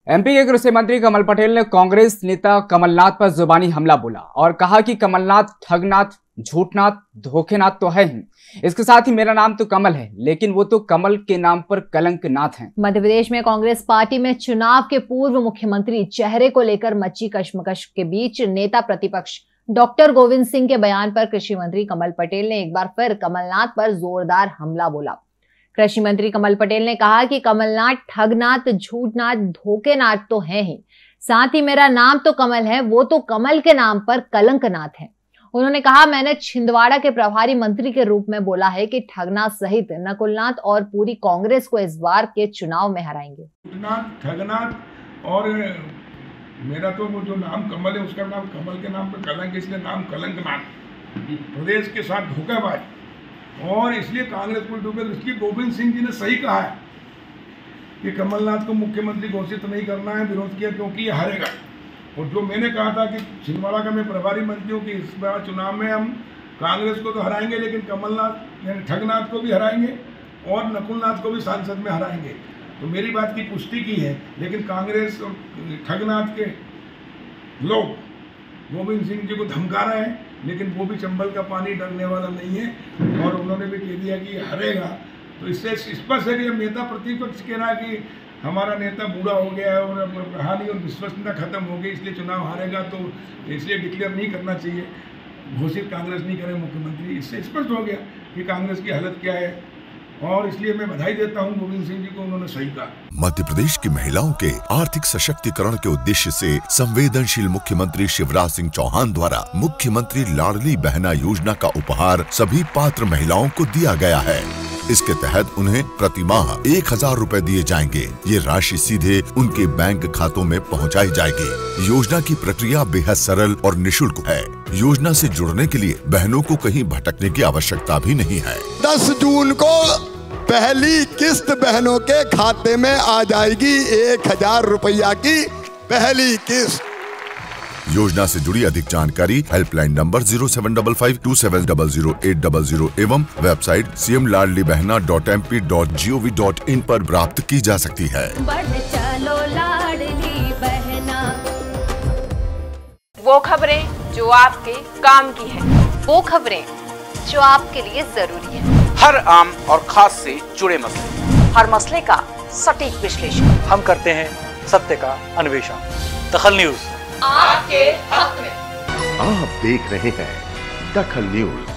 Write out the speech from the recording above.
MP के कृषि मंत्री कमल पटेल ने कांग्रेस नेता कमलनाथ पर जुबानी हमला बोला और कहा कि कमलनाथ ठगनाथ, झूठनाथ, धोखेनाथ तो है ही, इसके साथ ही मेरा नाम तो कमल है, लेकिन वो तो कमल के नाम पर कलंकनाथ हैं। मध्य प्रदेश में कांग्रेस पार्टी में चुनाव के पूर्व मुख्यमंत्री चेहरे को लेकर मची कशमकश के बीच नेता प्रतिपक्ष डॉक्टर गोविंद सिंह के बयान पर कृषि मंत्री कमल पटेल ने एक बार फिर कमलनाथ पर जोरदार हमला बोला। कृषि मंत्री कमल पटेल ने कहा कि कमलनाथ ठगनाथ, झूठनाथ, धोखेनाथ तो है ही, साथ ही मेरा नाम तो कमल है, वो तो कमल के नाम पर कलंकनाथ है। उन्होंने कहा, मैंने छिंदवाड़ा के प्रभारी मंत्री के रूप में बोला है कि ठगनाथ सहित नकुलनाथ और पूरी कांग्रेस को इस बार के चुनाव में हराएंगे। ठगनाथ और मेरा तो वो जो नाम कमल है उसका नाम कमल के नाम पर कलंक, इसलिए नाम कलंकनाथ, प्रदेश के साथ धोखेबाज, और इसलिए कांग्रेस को डूबे। इसलिए गोविंद सिंह जी ने सही कहा है कि कमलनाथ को मुख्यमंत्री घोषित नहीं करना है, विरोध किया क्योंकि ये हारेगा। और जो मैंने कहा था कि छिंदवाड़ा का मैं प्रभारी मंत्री हूँ कि इस बार चुनाव में हम कांग्रेस को तो हराएंगे, लेकिन कमलनाथ यानी ठगनाथ को भी हराएंगे और नकुलनाथ को भी सांसद में हराएंगे। तो मेरी बात की पुष्टि की है, लेकिन कांग्रेस और ठगनाथ के लोग गोविंद सिंह जी को धमका रहे हैं, लेकिन वो भी चंबल का पानी डरने वाला नहीं है और उन्होंने भी कह दिया कि हारेगा। तो इससे स्पष्ट है कि नेता प्रतिपक्ष कह रहा है कि हमारा नेता बूढ़ा हो गया है और कहानी और विश्वसनीयता खत्म हो गई, इसलिए चुनाव हारेगा, तो इसलिए डिक्लेयर नहीं करना चाहिए, घोषित कांग्रेस नहीं करे मुख्यमंत्री। इससे स्पष्ट हो गया कि कांग्रेस की हालत क्या है, और इसलिए मैं बधाई देता हूं गोविंद सिंह जी को, उन्होंने सही कहा। मध्य प्रदेश की महिलाओं के आर्थिक सशक्तिकरण के उद्देश्य से संवेदनशील मुख्यमंत्री शिवराज सिंह चौहान द्वारा मुख्यमंत्री लाडली बहना योजना का उपहार सभी पात्र महिलाओं को दिया गया है। इसके तहत उन्हें प्रति माह 1000 रुपए दिए जाएंगे। ये राशि सीधे उनके बैंक खातों में पहुंचाई जाएगी। योजना की प्रक्रिया बेहद सरल और निःशुल्क है। योजना से जुड़ने के लिए बहनों को कहीं भटकने की आवश्यकता भी नहीं है। 10 जून को पहली किस्त बहनों के खाते में आ जाएगी, 1000 रुपया की पहली किस्त। योजना से जुड़ी अधिक जानकारी हेल्पलाइन नंबर 075527000800 एवं वेबसाइट cmladlibehna.mp.gov.in पर प्राप्त की जा सकती है। बढ़ चलो लाडली बहना। वो खबरें जो आपके काम की है, वो खबरें जो आपके लिए जरूरी है, हर आम और खास से जुड़े मसले, हर मसले का सटीक विश्लेषण हम करते हैं, सत्य का अन्वेषण। दखल न्यूज आपके हक में। आप देख रहे हैं दखल न्यूज।